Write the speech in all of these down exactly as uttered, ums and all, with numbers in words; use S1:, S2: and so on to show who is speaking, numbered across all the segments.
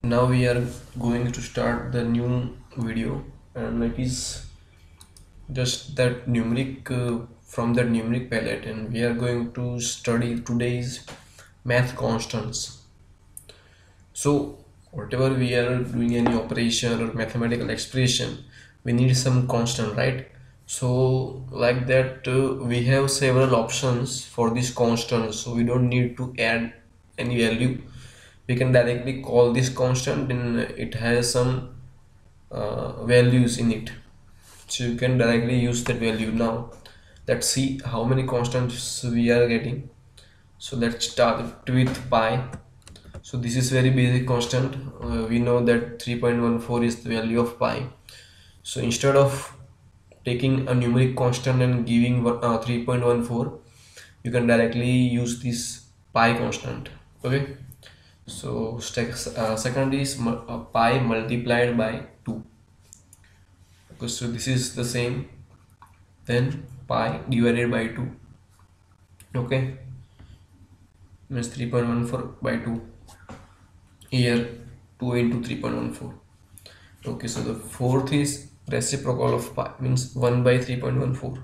S1: now we are going to start the new video, and it is just that numeric uh, from that numeric palette, and we are going to study today's math constants. So whatever we are doing, any operation or mathematical expression, we need some constant, right? So like that, uh, we have several options for this constant, so we don't need to add any value. We can directly call this constant, and it has some uh, values in it, so you can directly use that value. Now let's see how many constants we are getting. So let's start with pi. So this is very basic constant. Uh, we know that three point one four is the value of pi. So instead of taking a numeric constant and giving uh, three point one four, you can directly use this pi constant. Okay, so uh, second is uh, pi multiplied by two. Okay, so this is the same, then pi divided by two. Okay, means three point one four by two. Here two into three point one four. Okay, so the fourth is reciprocal of pi, means one by three point one four.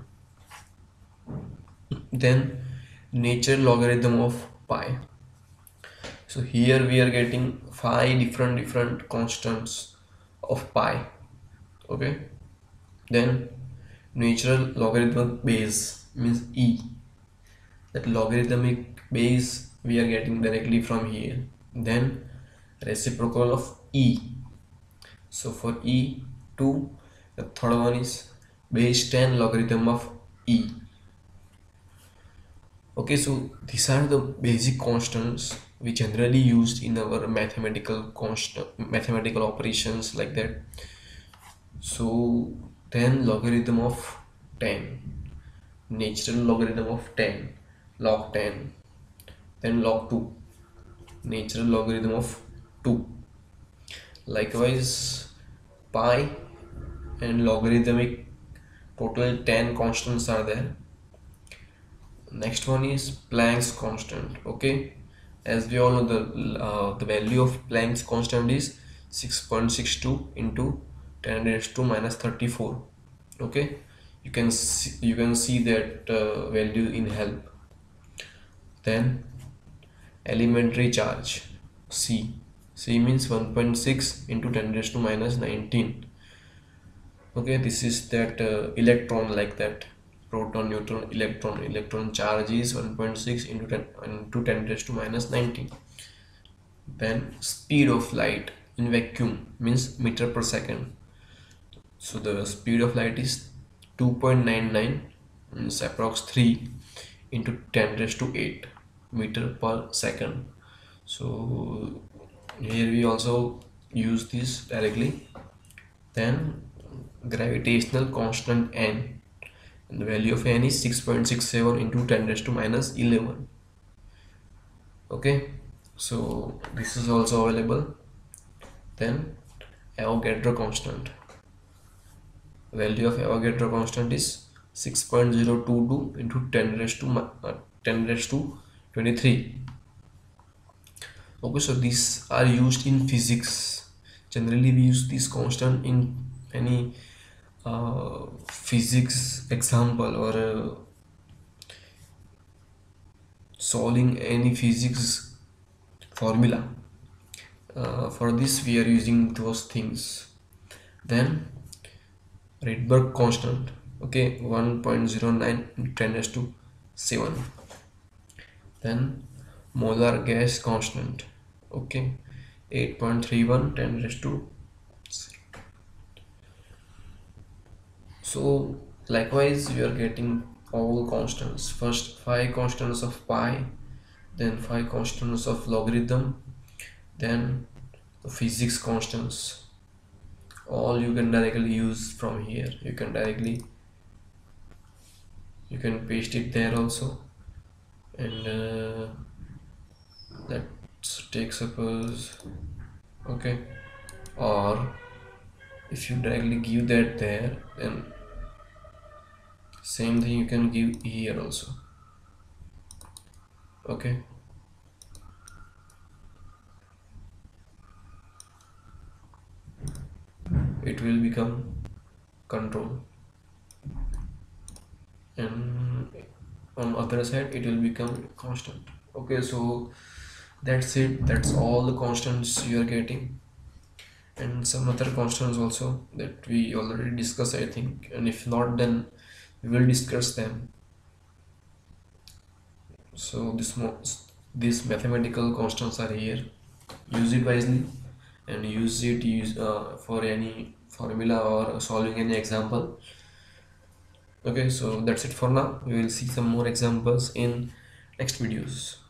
S1: Then natural logarithm of pi. So here we are getting five different different constants of pi. Okay, then natural logarithm base, means e. That logarithmic base we are getting directly from here. Then reciprocal of e. So for e two, the third one is base ten logarithm of e. Okay, so these are the basic constants we generally used in our mathematical constant mathematical operations, like that. So then logarithm of ten, natural logarithm of ten, log ten, then log two, natural logarithm of two. Likewise, pi and logarithmic, total ten constants are there. Next one is Planck's constant. Okay, as we all know, the uh, the value of Planck's constant is six point six two into ten raised to minus thirty-four. Okay, you can see, you can see that uh, value in help. Then elementary charge, C. C means one point six into ten raised to minus nineteen. Okay, this is that uh, electron, like that, proton, neutron, electron. Electron charge is one point six into ten into ten raised to minus nineteen. Then speed of light in vacuum, means meter per second. So the speed of light is two point nine nine, means approx three into ten raised to eight meter per second. So here we also use this directly. Then gravitational constant n, and the value of n is six point six seven into ten raised to minus eleven. Okay, so this is also available. Then Avogadro constant, value of Avogadro constant is six point zero two two into ten raised to uh, ten raised to twenty-three. Okay, so these are used in physics. Generally we use this constant in any uh, physics example, or uh, solving any physics formula. Uh, for this we are using those things. Then Rydberg constant, okay, one point zero nine into ten raised to seven. Then molar gas constant, okay, eight point three one ten raised to. So likewise we are getting all constants. First five constants of pi, then five constants of logarithm, then the physics constants. All you can directly use from here. You can directly you can paste it there also. And uh, let's take suppose, okay, or if you directly give that there, then same thing you can give here also. Okay, it will become control, and on other side it will become constant. Okay, so that's it, that's all the constants you are getting, and some other constants also that we already discussed, I think, and if not, then we will discuss them. So this mo these mathematical constants are here. Use it wisely, and use it use uh, for any formula or solving any example. Okay, so that's it for now. We will see some more examples in next videos.